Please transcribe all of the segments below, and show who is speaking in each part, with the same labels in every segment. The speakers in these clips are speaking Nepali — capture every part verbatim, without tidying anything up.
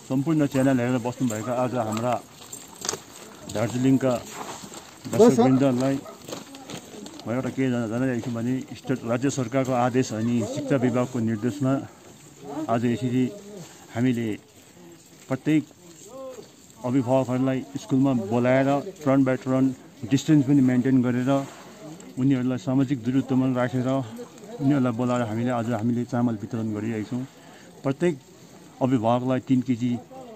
Speaker 1: सम्पूर्ण च्यानल हेरेर बस्नुभएका आज हाम्रा दार्जिलिङका दर्शकवृन्दलाई म एउटा के जनाइरहेको छु भने स्टेट राज्य सरकारको आदेश अनि शिक्षा विभागको निर्देशमा आज यसरी हामीले प्रत्येक अभिभावकहरूलाई स्कुलमा बोलाएर टर्न बाई टर्न डिस्टेन्स पनि मेन्टेन गरेर उनीहरूलाई सामाजिक दूरत्वमा राखेर उनीहरूलाई बोलाएर हामीले आज हामीले चामल वितरण गरिरहेका छौँ। प्रत्येक अभिभावकलाई तीन केजी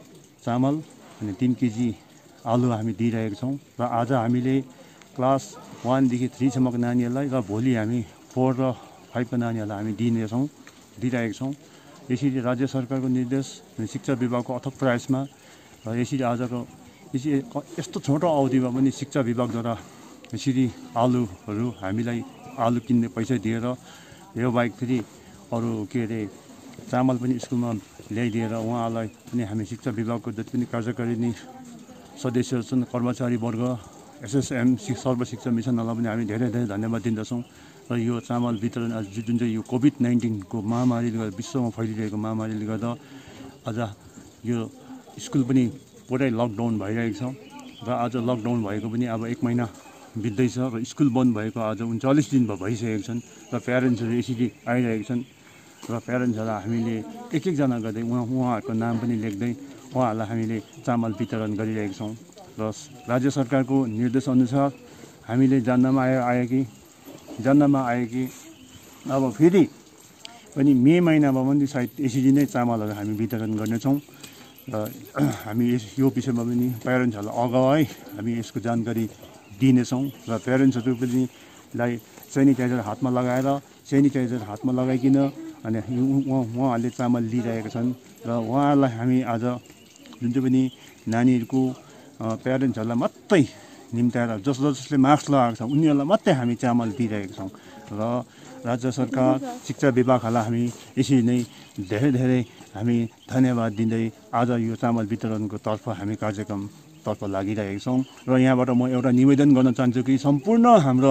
Speaker 1: चामल अनि तीन केजी आलु हामी दिइरहेका छौँ र आज हामीले क्लास वानदेखि थ्रीसम्मको नानीहरूलाई र भोलि हामी फोर र फाइभको नानीहरूलाई हामी दिनेछौँ दिइरहेका छौँ। यसरी राज्य सरकारको निर्देश अनि शिक्षा विभागको अथक प्रयासमा र यसरी आजको यसरी यस्तो छोटो अवधिमा पनि शिक्षा विभागद्वारा यसरी आलुहरू हामीलाई आलु किन्ने पैसा दिएर यो बाहेक फेरि अरू के अरे चामल पनि स्कुलमा ल्याइदिएर उहाँहरूलाई पनि हामी शिक्षा विभागको जति पनि कार्यकारिणी सदस्यहरू छन् कर्मचारीवर्ग एसएसएम सर्वशिक्षा मिसनहरूलाई पनि हामी धेरै धेरै धन्यवाद दिँदछौँ। र यो चामल वितरण आज जुन चाहिँ यो कोभिड नाइन्टिनको महामारीले गर्दा विश्वमा फैलिरहेको महामारीले गर्दा आज यो स्कुल पनि पुरै लकडाउन भइरहेको छ र आज लकडाउन भएको पनि अब एक महिना बित्दैछ र स्कुल बन्द भएको आज उन्चालिस दिन भइसकेको छन् र प्यारेन्ट्सहरू यसरी आइरहेका छन् र प्यारेन्ट्सहरूलाई हामीले एक एकजना गर्दै उहाँ उहाँहरूको नाम पनि लेख्दै उहाँहरूलाई हामीले चामल वितरण गरिरहेका छौँ र राज्य सरकारको निर्देशअनुसार हामीले जान्नमा आयो आयो कि जान्नमा आयो कि अब फेरि पनि मे महिनामा पनि सायद यसरी नै चामलहरू हामी वितरण गर्नेछौँ र हामी यो विषयमा पनि प्यारेन्ट्सहरूलाई अगावै हामी यसको जानकारी दिनेछौँ र प्यारेन्ट्सहरू पनि लाई सेनिटाइजर हातमा लगाएर सेनिटाइजर हातमा लगाइकन अनि उहाँहरूले चामल लिइरहेका छन् र उहाँहरूलाई हामी आज जुन चाहिँ पनि नानीहरूको प्यारेन्ट्सहरूलाई मात्रै निम्त्याएर जस जसले मास्क लगाएको छ उनीहरूलाई मात्रै हामी चामल दिइरहेका छौँ र राज्य सरकार शिक्षा विभागहरूलाई हामी यसरी नै धेरै धेरै हामी धन्यवाद दिँदै आज यो चामल वितरणको तर्फ हामी कार्यक्रमतर्फ लागिरहेका छौँ। र यहाँबाट म एउटा निवेदन गर्न चाहन्छु कि सम्पूर्ण हाम्रो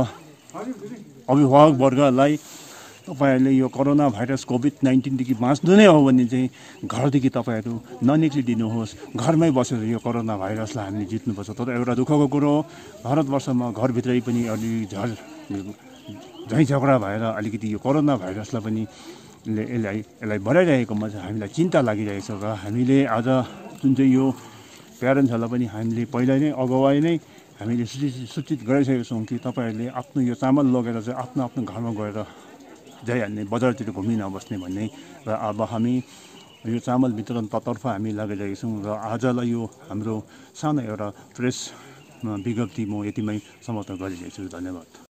Speaker 1: अभिभावकवर्गलाई तपाईँहरूले यो कोरोना भाइरस कोभिड नाइन्टिनदेखि बाँच्नु नै हो भने चाहिँ घरदेखि तपाईँहरू ननिक्लिदिनुहोस्, घरमै बसेर यो कोरोना भाइरसलाई हामीले जित्नुपर्छ। तर एउटा दुःखको कुरो हो भारतवर्षमा घरभित्रै पनि अलि झर झैँ झगडा भएर अलिकति यो कोरोना भाइरसलाई पनि यसलाई यसलाई बढाइरहेकोमा चाहिँ हामीलाई चिन्ता लागिरहेको छ र हामीले आज जुन चाहिँ यो प्यारेन्ट्सहरूलाई पनि हामीले पहिला नै अगावै नै हामीले सूचित सूचित गरिसकेका छौँ कि तपाईँहरूले आफ्नो यो चामल लगेर चाहिँ आफ्नो आफ्नो घरमा गएर जाइहाल्ने बजारतिर घुमि नबस्ने भन्ने र अब हामी यो चामल वितरण तर्फ हामी लागिरहेका छौँ र आजलाई यो हाम्रो सानो एउटा प्रेस विज्ञप्ति म यतिमै समाप्त गरिरहेछु। धन्यवाद।